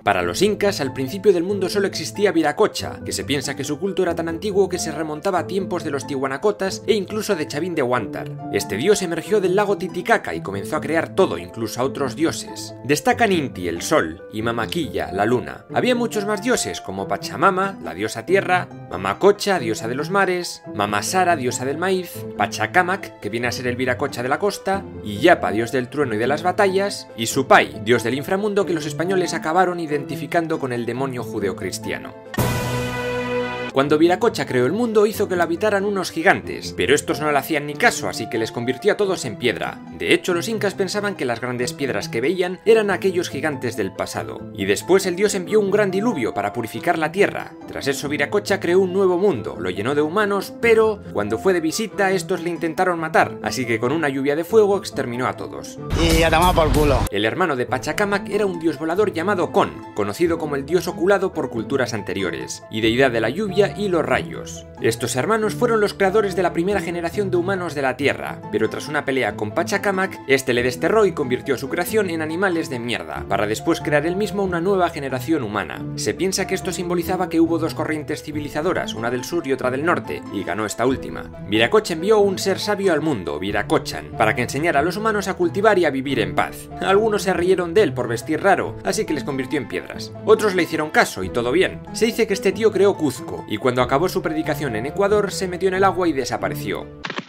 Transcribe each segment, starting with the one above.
Para los incas, al principio del mundo solo existía Viracocha, que se piensa que su culto era tan antiguo que se remontaba a tiempos de los tihuanacotas e incluso de Chavín de Huántar. Este dios emergió del lago Titicaca y comenzó a crear todo, incluso a otros dioses. Destacan Inti, el sol, y Mamaquilla, la luna. Había muchos más dioses, como Pachamama, la diosa tierra, Mamacocha, diosa de los mares, Mamasara, diosa del maíz, Pachacamac, que viene a ser el Viracocha de la costa, y Yapa, dios del trueno y de las batallas, y Supai, dios del inframundo que los españoles acabaron identificando con el demonio judeocristiano. Cuando Viracocha creó el mundo hizo que lo habitaran unos gigantes, pero estos no le hacían ni caso, así que les convirtió a todos en piedra. De hecho, los incas pensaban que las grandes piedras que veían eran aquellos gigantes del pasado. Y después el dios envió un gran diluvio para purificar la tierra. Tras eso Viracocha creó un nuevo mundo, lo llenó de humanos, pero cuando fue de visita estos le intentaron matar, así que con una lluvia de fuego exterminó a todos. Y a tomar por culo. El hermano de Pachacamac era un dios volador llamado Con, conocido como el dios oculado por culturas anteriores, y deidad de la lluvia y los rayos. Estos hermanos fueron los creadores de la primera generación de humanos de la Tierra, pero tras una pelea con Pachacamac, este le desterró y convirtió su creación en animales de mierda, para después crear él mismo una nueva generación humana. Se piensa que esto simbolizaba que hubo dos corrientes civilizadoras, una del sur y otra del norte, y ganó esta última. Viracocha envió un ser sabio al mundo, Viracochan, para que enseñara a los humanos a cultivar y a vivir en paz. Algunos se rieron de él por vestir raro, así que les convirtió en piedras. Otros le hicieron caso y todo bien. Se dice que este tío creó Cuzco, y cuando acabó su predicación en Ecuador se metió en el agua y desapareció.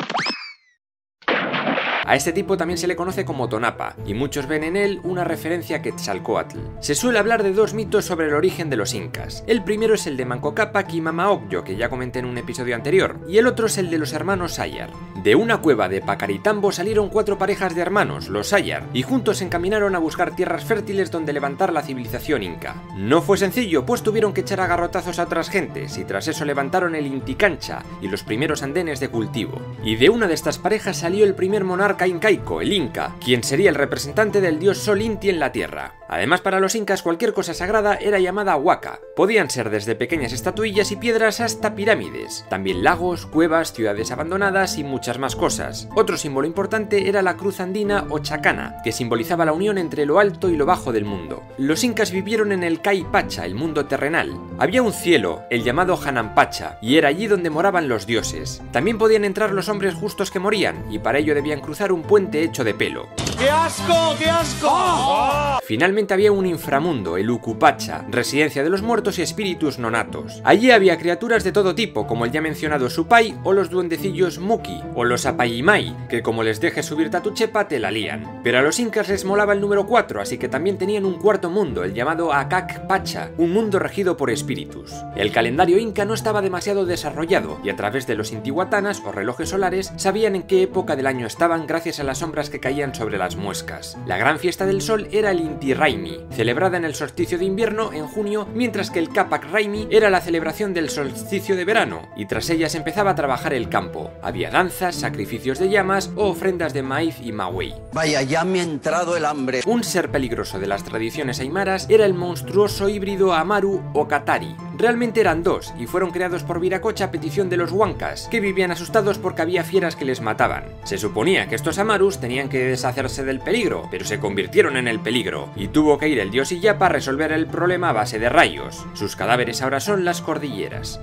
A este tipo también se le conoce como Tonapa, y muchos ven en él una referencia a Quetzalcóatl. Se suele hablar de dos mitos sobre el origen de los incas. El primero es el de Manco Cápac y Mama Ocllo, que ya comenté en un episodio anterior, y el otro es el de los hermanos Sayar. De una cueva de Pacaritambo salieron 4 parejas de hermanos, los Sayar, y juntos se encaminaron a buscar tierras fértiles donde levantar la civilización inca. No fue sencillo, pues tuvieron que echar a garrotazos a otras gentes, y tras eso levantaron el Inti Cancha y los primeros andenes de cultivo. Y de una de estas parejas salió el primer monarca incaico, el Inca, quien sería el representante del dios Sol Inti en la tierra. Además, para los incas cualquier cosa sagrada era llamada huaca. Podían ser desde pequeñas estatuillas y piedras hasta pirámides, también lagos, cuevas, ciudades abandonadas y muchas más cosas. Otro símbolo importante era la cruz andina o chacana, que simbolizaba la unión entre lo alto y lo bajo del mundo. Los incas vivieron en el Cay Pacha, el mundo terrenal. Había un cielo, el llamado Hanampacha, y era allí donde moraban los dioses. También podían entrar los hombres justos que morían, y para ello debían cruzar un puente hecho de pelo. ¡Qué asco! ¡Qué asco! ¡Oh! Finalmente había un inframundo, el Ucupacha, residencia de los muertos y espíritus nonatos. Allí había criaturas de todo tipo, como el ya mencionado Supai o los duendecillos Muki, o los Apayimai, que como les dejes subirte a tu chepa te la lían. Pero a los incas les molaba el número 4, así que también tenían un cuarto mundo, el llamado Acac Pacha, un mundo regido por espíritus. El calendario inca no estaba demasiado desarrollado, y a través de los intihuatanas o relojes solares sabían en qué época del año estaban gracias a las sombras que caían sobre las muescas. La gran fiesta del sol era el Inti Raymi, celebrada en el solsticio de invierno en junio, mientras que el Capac Raymi era la celebración del solsticio de verano, y tras ella se empezaba a trabajar el campo. Había danzas, sacrificios de llamas o ofrendas de maíz y maguey. Vaya, ya me ha entrado el hambre. Un ser peligroso de las tradiciones aymaras era el monstruoso híbrido Amaru o Katari. Realmente eran dos, y fueron creados por Viracocha a petición de los huancas, que vivían asustados porque había fieras que les mataban. Se suponía que estos Amarus tenían que deshacerse del peligro, pero se convirtieron en el peligro, y tuvo que ir el dios Illapa a resolver el problema a base de rayos. Sus cadáveres ahora son las cordilleras.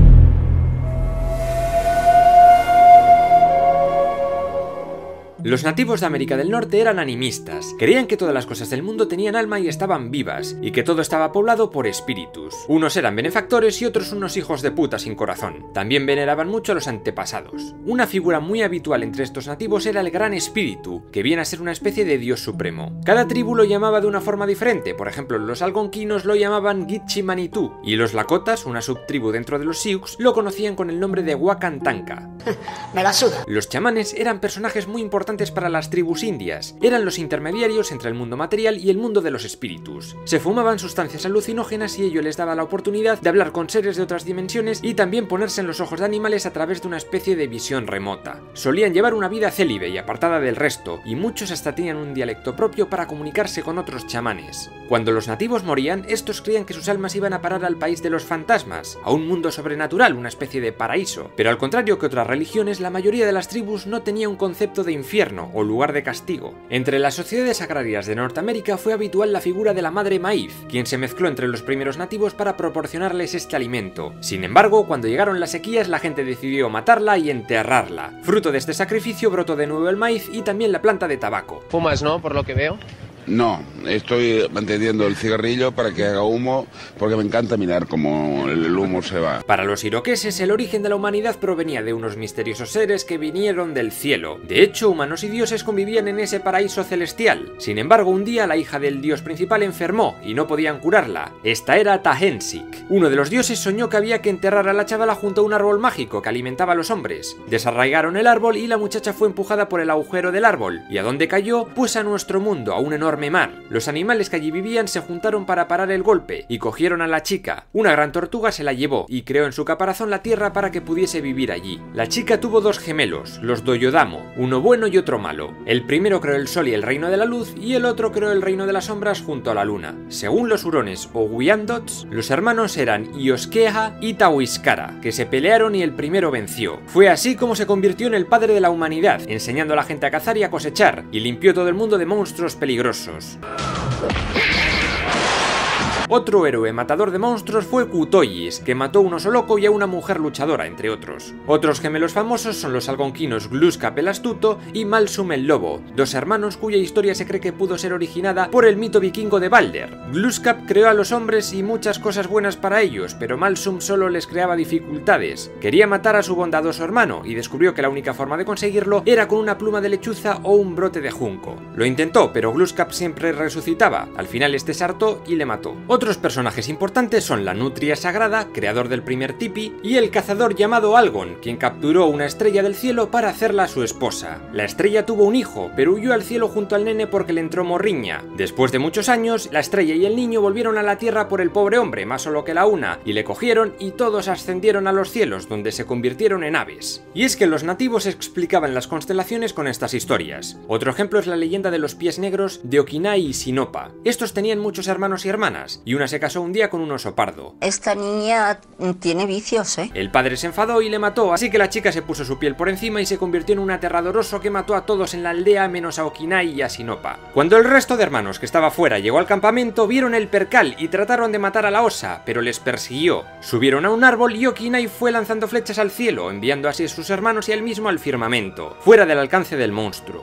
Los nativos de América del Norte eran animistas, creían que todas las cosas del mundo tenían alma y estaban vivas, y que todo estaba poblado por espíritus. Unos eran benefactores y otros unos hijos de puta sin corazón. También veneraban mucho a los antepasados. Una figura muy habitual entre estos nativos era el Gran Espíritu, que viene a ser una especie de dios supremo. Cada tribu lo llamaba de una forma diferente, por ejemplo los algonquinos lo llamaban Gitchi Manitou, y los Lakotas, una subtribu dentro de los Sioux, lo conocían con el nombre de Wakantanka. Me la suda. Los chamanes eran personajes muy importantes para las tribus indias, eran los intermediarios entre el mundo material y el mundo de los espíritus. Se fumaban sustancias alucinógenas y ello les daba la oportunidad de hablar con seres de otras dimensiones y también ponerse en los ojos de animales a través de una especie de visión remota. Solían llevar una vida célibe y apartada del resto, y muchos hasta tenían un dialecto propio para comunicarse con otros chamanes. Cuando los nativos morían, estos creían que sus almas iban a parar al país de los fantasmas, a un mundo sobrenatural, una especie de paraíso, pero al contrario que otras religiones, la mayoría de las tribus no tenía un concepto de infierno o lugar de castigo. Entre las sociedades agrarias de Norteamérica fue habitual la figura de la madre maíz, quien se mezcló entre los primeros nativos para proporcionarles este alimento. Sin embargo, cuando llegaron las sequías, la gente decidió matarla y enterrarla. Fruto de este sacrificio brotó de nuevo el maíz y también la planta de tabaco. Fumas, ¿no? Por lo que veo. No, estoy manteniendo el cigarrillo para que haga humo, porque me encanta mirar cómo el humo se va. Para los iroqueses, el origen de la humanidad provenía de unos misteriosos seres que vinieron del cielo. De hecho, humanos y dioses convivían en ese paraíso celestial. Sin embargo, un día la hija del dios principal enfermó y no podían curarla. Esta era Tahensik. Uno de los dioses soñó que había que enterrar a la chavala junto a un árbol mágico que alimentaba a los hombres. Desarraigaron el árbol y la muchacha fue empujada por el agujero del árbol. ¿Y a dónde cayó? Pues a nuestro mundo, a un enorme mar. Los animales que allí vivían se juntaron para parar el golpe y cogieron a la chica. Una gran tortuga se la llevó y creó en su caparazón la tierra para que pudiese vivir allí. La chica tuvo dos gemelos, los Doyodamo, uno bueno y otro malo. El primero creó el sol y el reino de la luz y el otro creó el reino de las sombras junto a la luna. Según los hurones o Wyandots, los hermanos eran Iosqueha y Tahuiscara, que se pelearon y el primero venció. Fue así como se convirtió en el padre de la humanidad, enseñando a la gente a cazar y a cosechar, y limpió todo el mundo de monstruos peligrosos. Otro héroe matador de monstruos fue Kutoyis, que mató a un oso loco y a una mujer luchadora, entre otros. Otros gemelos famosos son los algonquinos Glooskap el astuto y Malsum el lobo, dos hermanos cuya historia se cree que pudo ser originada por el mito vikingo de Balder. Glooskap creó a los hombres y muchas cosas buenas para ellos, pero Malsum solo les creaba dificultades. Quería matar a su bondadoso hermano y descubrió que la única forma de conseguirlo era con una pluma de lechuza o un brote de junco. Lo intentó, pero Glooskap siempre resucitaba. Al final este se hartó y le mató. Otros personajes importantes son la nutria sagrada, creador del primer tipi, y el cazador llamado Algon, quien capturó una estrella del cielo para hacerla su esposa. La estrella tuvo un hijo, pero huyó al cielo junto al nene porque le entró morriña. Después de muchos años, la estrella y el niño volvieron a la tierra por el pobre hombre, más solo que la una, y le cogieron y todos ascendieron a los cielos, donde se convirtieron en aves. Y es que los nativos explicaban las constelaciones con estas historias. Otro ejemplo es la leyenda de los pies negros de Okinai y Sinopa. Estos tenían muchos hermanos y hermanas, y una se casó un día con un oso pardo. Esta niña tiene vicios, ¿eh? El padre se enfadó y le mató, así que la chica se puso su piel por encima y se convirtió en un aterrador oso que mató a todos en la aldea menos a Okinai y a Sinopa. Cuando el resto de hermanos que estaba fuera llegó al campamento, vieron el percal y trataron de matar a la osa, pero les persiguió. Subieron a un árbol y Okinai fue lanzando flechas al cielo, enviando así a sus hermanos y a él mismo al firmamento, fuera del alcance del monstruo.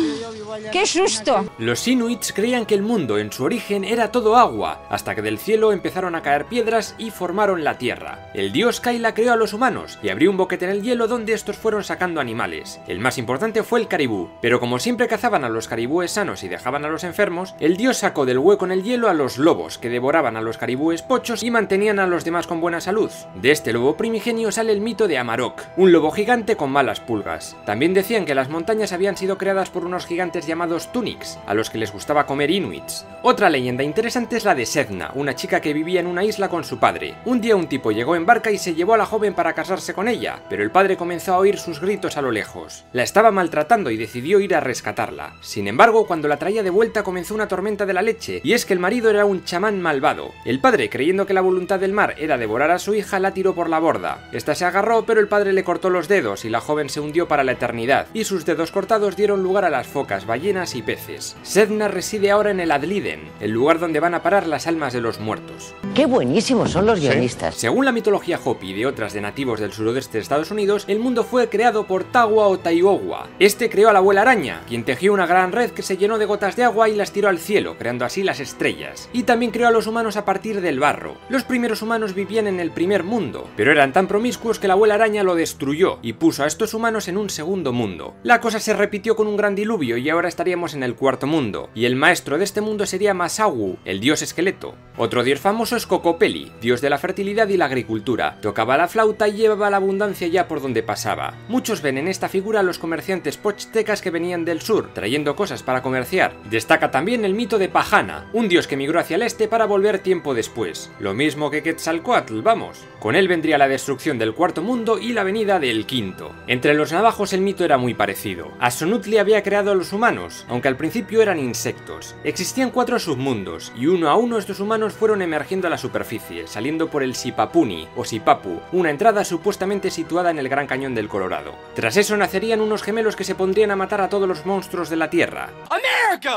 ¡Qué susto! Los inuits creían que el mundo en su origen era todo agua, hasta que del cielo empezaron a caer piedras y formaron la tierra. El dios Kaila creó a los humanos y abrió un boquete en el hielo donde estos fueron sacando animales. El más importante fue el caribú, pero como siempre cazaban a los caribúes sanos y dejaban a los enfermos, el dios sacó del hueco en el hielo a los lobos, que devoraban a los caribúes pochos y mantenían a los demás con buena salud. De este lobo primigenio sale el mito de Amarok, un lobo gigante con malas pulgas. También decían que las montañas habían sido creadas por unos gigantes llamados Tunics, a los que les gustaba comer inuits. Otra leyenda interesante es la de Sedna, una chica que vivía en una isla con su padre. Un día un tipo llegó en barca y se llevó a la joven para casarse con ella, pero el padre comenzó a oír sus gritos a lo lejos. La estaba maltratando y decidió ir a rescatarla. Sin embargo, cuando la traía de vuelta comenzó una tormenta de la leche, y es que el marido era un chamán malvado. El padre, creyendo que la voluntad del mar era devorar a su hija, la tiró por la borda. Esta se agarró, pero el padre le cortó los dedos y la joven se hundió para la eternidad, y sus dedos cortados dieron lugar a las focas, ballenas y peces. Sedna reside ahora en el Adliden, el lugar donde van a parar las almas de los muertos. ¡Qué buenísimos son los guionistas! Según la mitología Hopi y de otras de nativos del suroeste de Estados Unidos, el mundo fue creado por Tawa o Taiowa. Este creó a la abuela araña, quien tejió una gran red que se llenó de gotas de agua y las tiró al cielo, creando así las estrellas. Y también creó a los humanos a partir del barro. Los primeros humanos vivían en el primer mundo, pero eran tan promiscuos que la abuela araña lo destruyó y puso a estos humanos en un segundo mundo. La cosa se repitió con un gran diluvio y ahora estaríamos en el cuarto mundo, y el maestro de este mundo sería Masawu, el dios esqueleto. Otro dios famoso es Kokopeli, dios de la fertilidad y la agricultura. Tocaba la flauta y llevaba la abundancia ya por donde pasaba. Muchos ven en esta figura a los comerciantes pochtecas que venían del sur, trayendo cosas para comerciar. Destaca también el mito de Pajana, un dios que migró hacia el este para volver tiempo después. Lo mismo que Quetzalcóatl, vamos. Con él vendría la destrucción del cuarto mundo y la venida del quinto. Entre los navajos el mito era muy parecido. Axonutli había creado a los humanos, humanos, aunque al principio eran insectos. Existían 4 submundos, y uno a uno estos humanos fueron emergiendo a la superficie, saliendo por el Sipapuni, o Sipapu, una entrada supuestamente situada en el Gran Cañón del Colorado. Tras eso nacerían unos gemelos que se pondrían a matar a todos los monstruos de la Tierra. ¡America!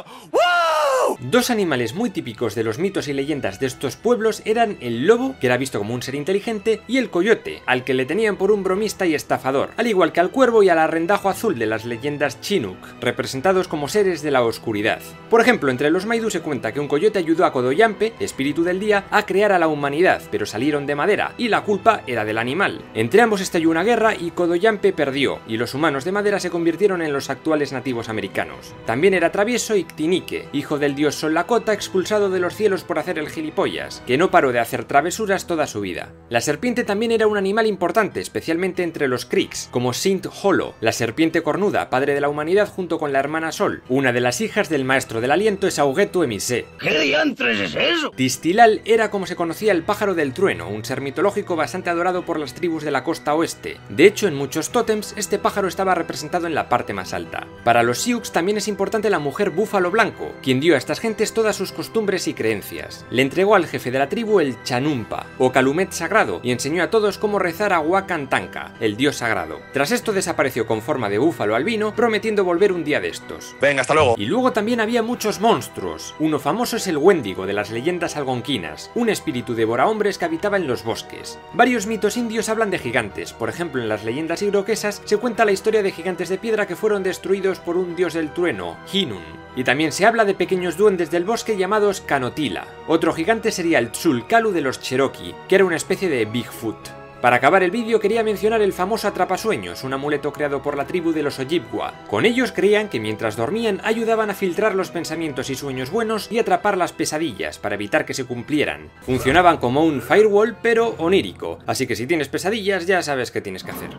¡Woo! 2 animales muy típicos de los mitos y leyendas de estos pueblos eran el lobo, que era visto como un ser inteligente, y el coyote, al que le tenían por un bromista y estafador, al igual que al cuervo y al arrendajo azul de las leyendas Chinook, representados como seres de la oscuridad. Por ejemplo, entre los Maidu se cuenta que un coyote ayudó a Kodoyampe, espíritu del día, a crear a la humanidad, pero salieron de madera, y la culpa era del animal. Entre ambos estalló una guerra y Kodoyampe perdió, y los humanos de madera se convirtieron en los actuales nativos americanos. También era travieso Ictinique, hijo del dios Sol Lakota, expulsado de los cielos por hacer el gilipollas, que no paró de hacer travesuras toda su vida. La serpiente también era un animal importante, especialmente entre los Creeks, como Sint Holo, la serpiente cornuda, padre de la humanidad junto con la hermana Sol. Una de las hijas del maestro del aliento es Augetu Emise. ¿Qué diantres es eso? Tistilal era como se conocía el pájaro del trueno, un ser mitológico bastante adorado por las tribus de la costa oeste. De hecho, en muchos tótems, este pájaro estaba representado en la parte más alta. Para los Sioux también es importante la mujer búfalo blanco, quien dio a estas gentes todas sus costumbres y creencias. Le entregó al jefe de la tribu el Chanumpa, o calumet sagrado, y enseñó a todos cómo rezar a Wakantanka, el dios sagrado. Tras esto desapareció con forma de búfalo albino, prometiendo volver un día de estos. Venga, hasta luego. Y luego también había muchos monstruos. Uno famoso es el Wendigo de las leyendas algonquinas, un espíritu devorahombres que habitaba en los bosques. Varios mitos indios hablan de gigantes, por ejemplo en las leyendas iroquesas se cuenta la historia de gigantes de piedra que fueron destruidos por un dios del trueno, Hinun. Y también se habla de pequeños duendes del bosque llamados Canotila. Otro gigante sería el Tzulcalu de los Cherokee, que era una especie de Bigfoot. Para acabar el vídeo quería mencionar el famoso atrapasueños, un amuleto creado por la tribu de los Ojibwa. Con ellos creían que mientras dormían ayudaban a filtrar los pensamientos y sueños buenos y atrapar las pesadillas para evitar que se cumplieran. Funcionaban como un firewall pero onírico, así que si tienes pesadillas ya sabes qué tienes que hacer.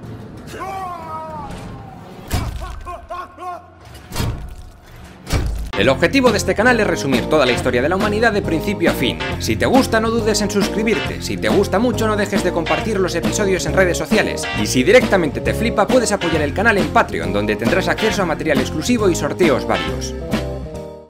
El objetivo de este canal es resumir toda la historia de la humanidad de principio a fin. Si te gusta no dudes en suscribirte, si te gusta mucho no dejes de compartir los episodios en redes sociales, y si directamente te flipa puedes apoyar el canal en Patreon, donde tendrás acceso a material exclusivo y sorteos varios.